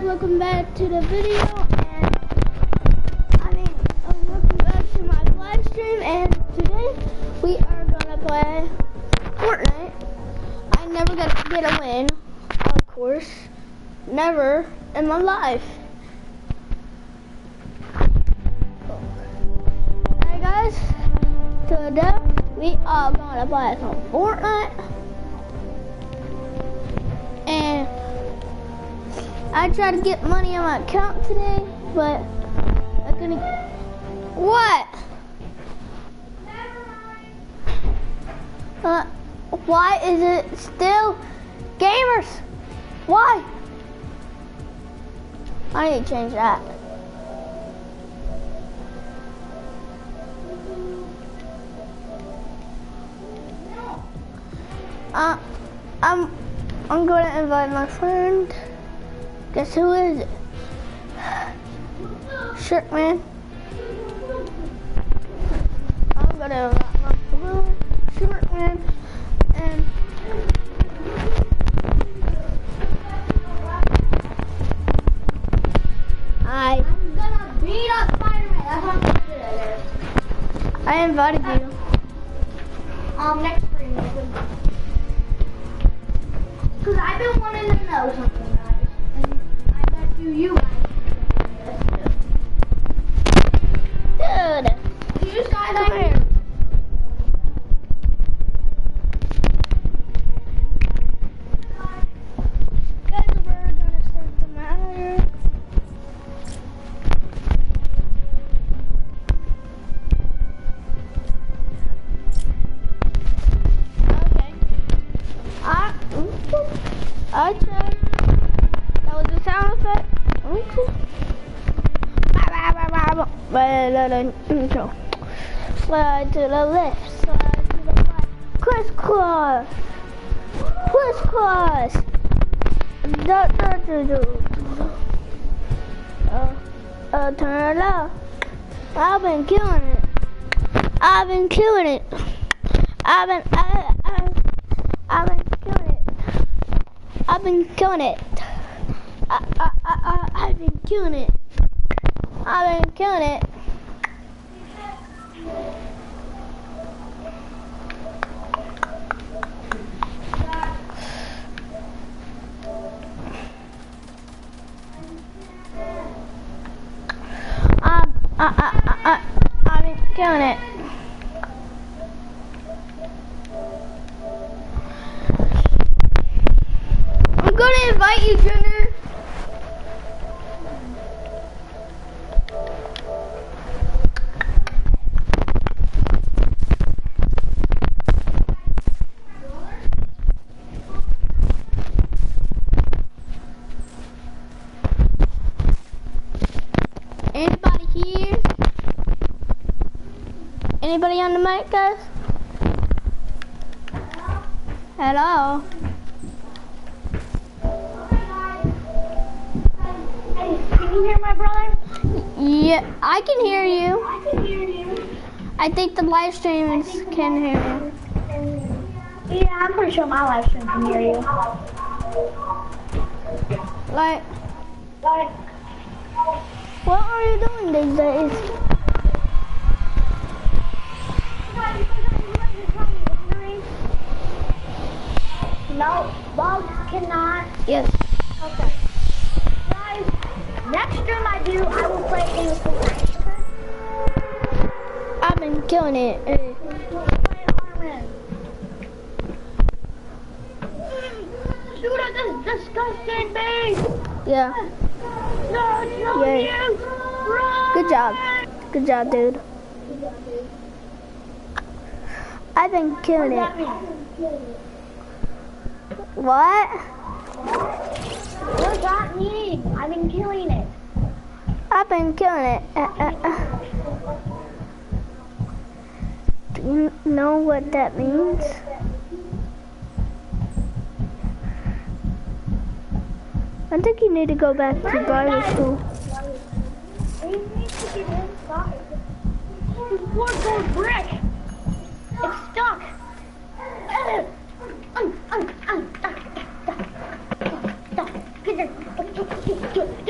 welcome back to the video, and welcome back to my live stream, and today we are gonna play Fortnite. I never get a win, of course, never in my life. Hey guys, today we are gonna play some Fortnite, and I tried to get money on my account today, but I couldn't. What? Why is it still gamers? Why? I need to change that. I'm going to invite my friend. Guess who is it? Shirtman. I'm going to invite my friend, Shirtman, and I'm gonna beat up Spider-Man. That's what I'm gonna do later. I invited you. Next stream. Because I've been wanting to know something, guys. And I bet you guys. Dude. You guys come here. Guys, we're gonna start the matter. Okay, that was the sound effect. Okay. Slide to the left, slide to the right. Crisscross, crisscross. Turn it up. I've been killing it. I've been killing it. I've been killing it. I've been killing it. I've been killing it. I've been killing it. I've been killing it. I'm gonna invite you, Junior. Anybody here? Anybody on the mic, guys? Hello? Can you hear my brother? Yeah, I can hear you. I can hear you. I think the live streamers can hear you. Yeah, I'm pretty sure my live stream can hear you. Like, what are you doing these days? No, bugs cannot. Yes. Okay. Guys, next stream I do, I will play a game with Fortnite. I've been killing it. Shoot at this disgusting beast! Yeah. No, it's not Yeah. you! Run! Good job. Good job, dude. I've been killing it. What? What does that mean? I've been killing it. I've been killing it. Do you know what that means? I think you need to go back to Bible school. You need to get inside. This poor gold brick. It's stuck. Get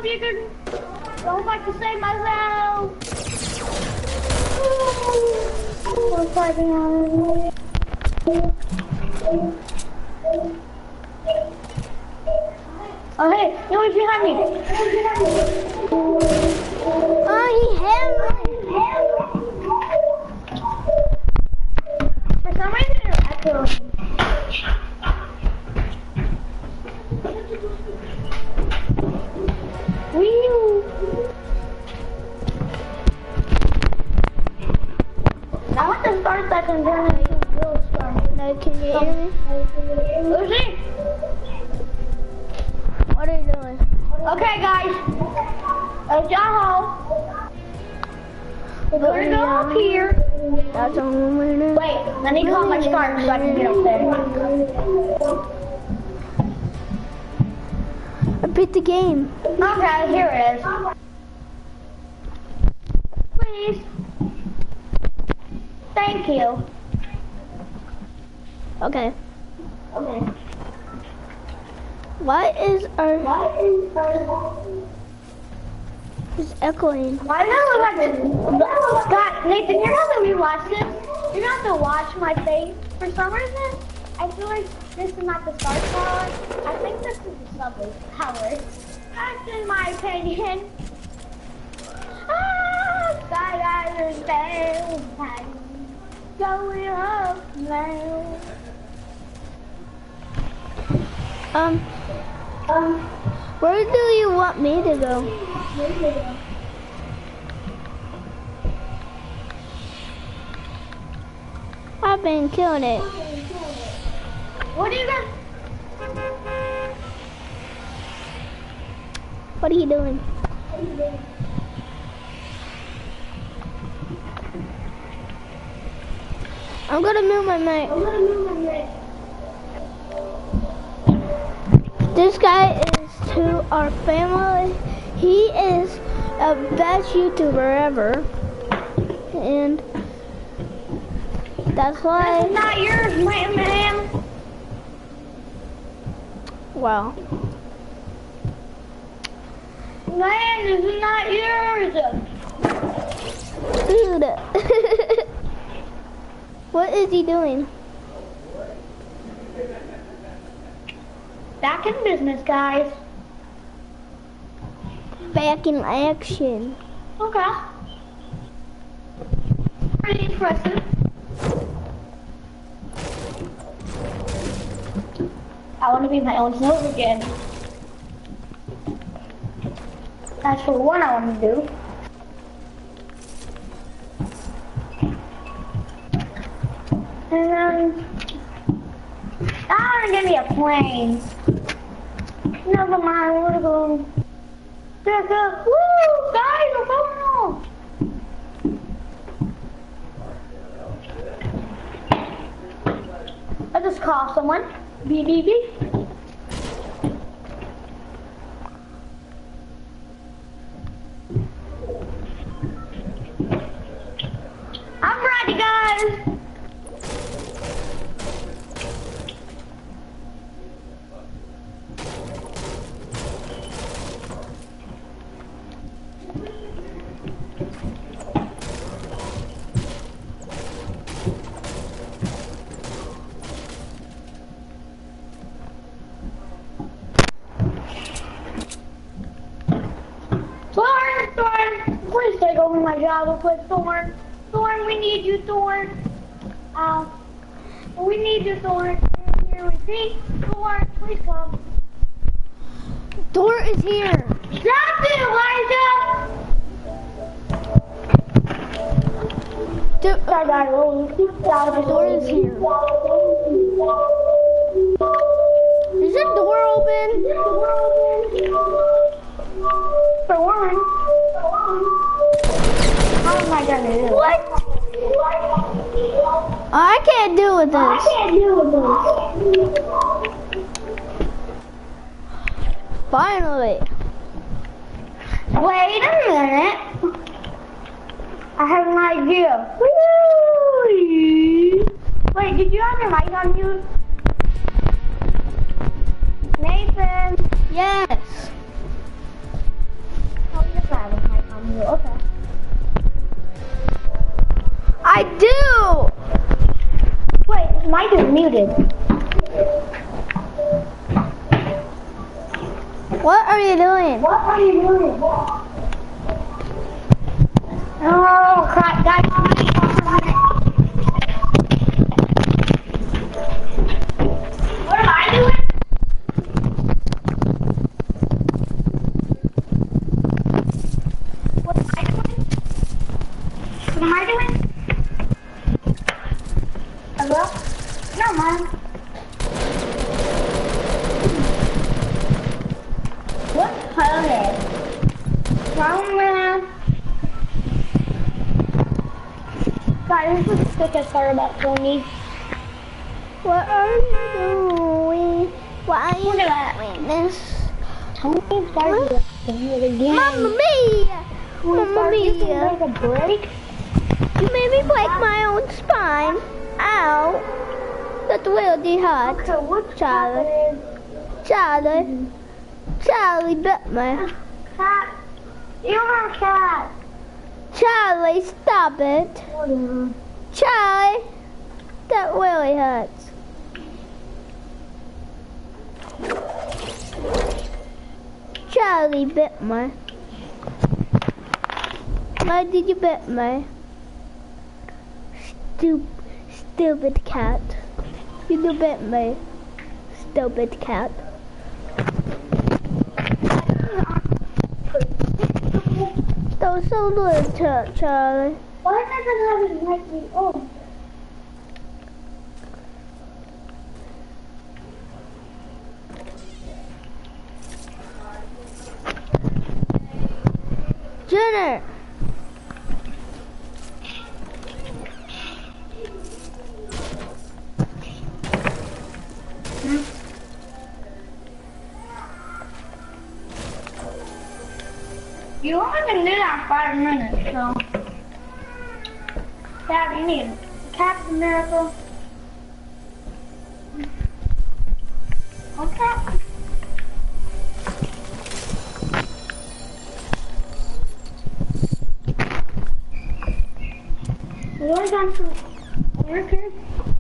if you can. I hope I can save myself. We're fighting on. Oh hey, no one's behind me. Oh, he hit For some reason, you're echoing. I want the start that can turn into a real star. No, can you hear me? Lucy? What are you doing? Okay, guys. John, we're gonna go up here. That's a woman. Wait, let me call my start so I can get up there. I beat the game. Okay, here it is. Please. Thank you. Okay. Okay. What is our... It's echoing. Why does it look like this? God, Nathan, you're gonna have to rewatch this. You're gonna have to watch my face. For some reason, I feel like this is not the start tower. I think this is the subway tower. That's in my opinion. Skydivers down, going up now. Where do you want me to go? I've been killing it. What do you got? What are you doing? I'm gonna move my mic. This guy is to our family. He is the best YouTuber ever. And that's why... This is not yours, ma'am. Wow. Man, this is not yours. Dude. What is he doing? Back in business, guys. Back in action. Okay. Pretty impressive. I want to be my own nose again. That's for one I want to do. And then, give me a plane. Never mind, we're going. Woo, guys, we're going home. I just call someone. Beep, beep, beep. I'm ready, guys. Thorn, please take over my job real quick, Thorn. Thorn, we need you, Thorn. We need you, Thorn. Here we see. Thorn, please come. Thor is here. Stop it, Elijah! Thor Thor is here. Is the door open? For one. How am I gonna do it? What? I can't deal with this. Finally. Wait a minute. I have an idea. Wait, did you have your mic on mute? Nathan. Yes. Okay. I do! Wait, this mic is muted. What are you doing? What are you doing? Oh crap, guys. What am I doing? What am I doing? What am I doing? Hello? No, Mom. What color? Brown man. God, this is such a story about Tony. What are you doing? Why are you Look at that. doing this? Tony started doing it again. Mamma mia! Mamma You can mia! take a break. You made me break my own spine. Ow! That's really hard. Okay, what's Charlie. Charlie. Charlie bit me. Cat. You're a cat. Charlie, stop it. Charlie, that really hurts. Charlie bit me. Why did you bit me? Stupid cat. You bit me. Stupid cat. That was so little, Charlie. Why does it have his like me? Oh. Jenner. You only can do that 5 minutes, so. Dad, you need Captain Miracle. Okay. We only got some workers.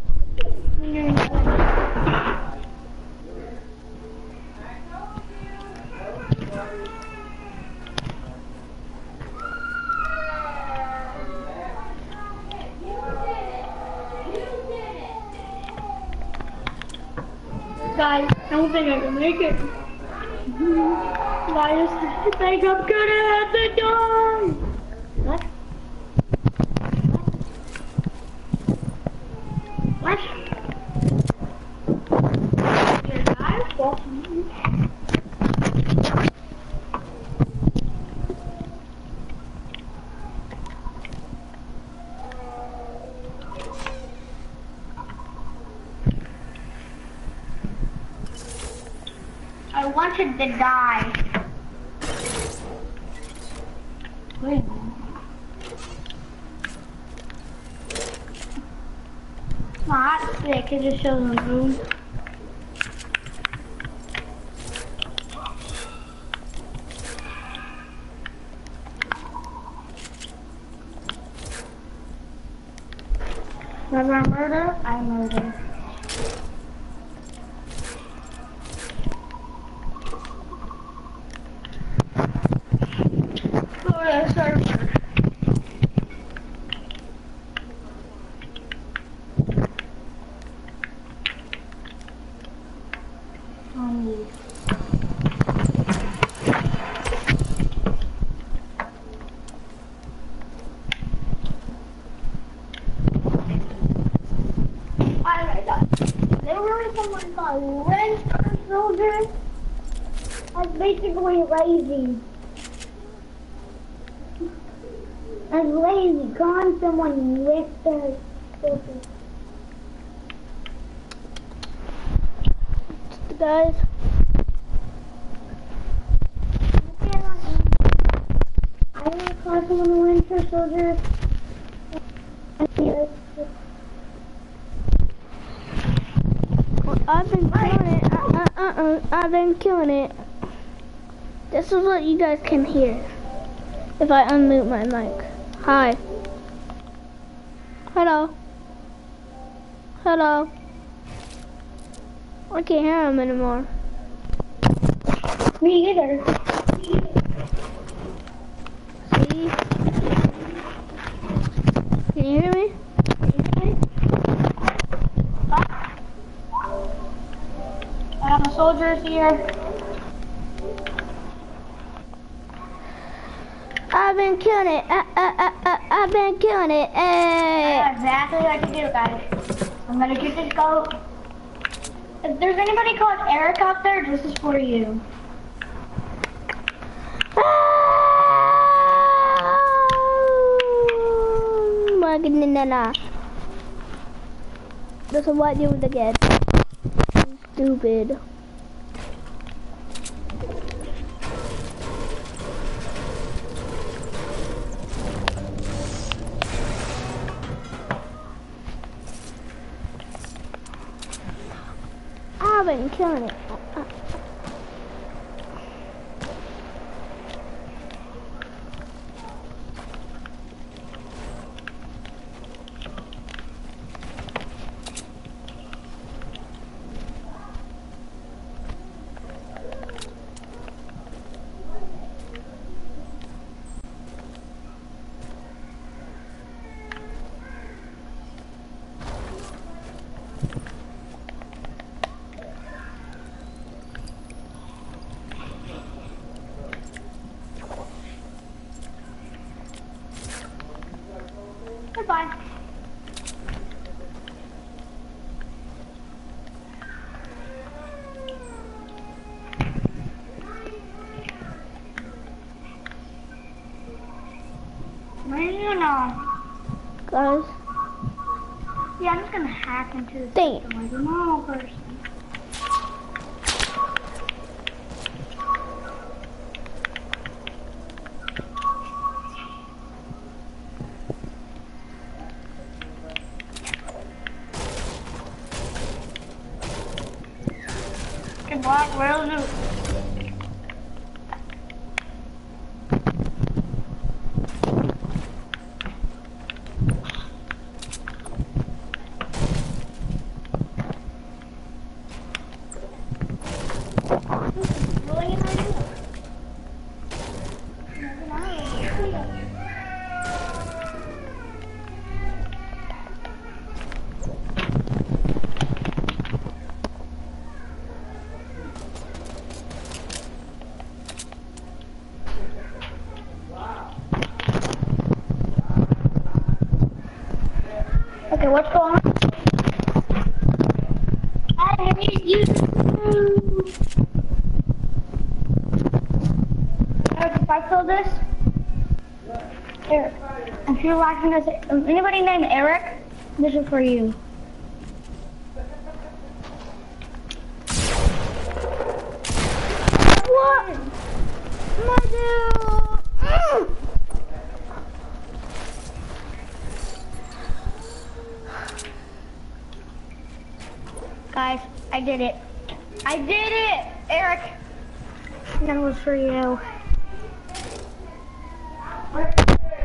Guys, I don't think I can make it. Guys, I think I'm gonna have to die. What? What? Your guys? I wanted to die. Wait. Not sick, it just shows the moon. Remember I murder? I murder. Someone called Winter Soldier. That's basically lazy. That's lazy. Calling someone Winter Soldier. Guys. I want to call someone a Winter Soldier. I've been killing it. I've been killing it. This is what you guys can hear. if I unmute my mic. Hi. Hello. Hello. I can't hear him anymore. Me either. See? Can you hear me? Soldiers here. I've been killing it. I've been killing it. That's exactly what to do, guys. I'm gonna get this goat. If there's anybody called Eric out there, this is for you. That's what you would get. Stupid. I've been killing it. Goodbye. What do you know? Guys, Yeah, I'm just gonna hack into the Dang. system like a normal person. Good luck, will do. Okay, what's going on? I hate you. Eric, if I kill this, Eric, if you're watching this, anybody named Eric, this is for you. what? My dude. Guys, I did it. I did it, Eric. That was for you.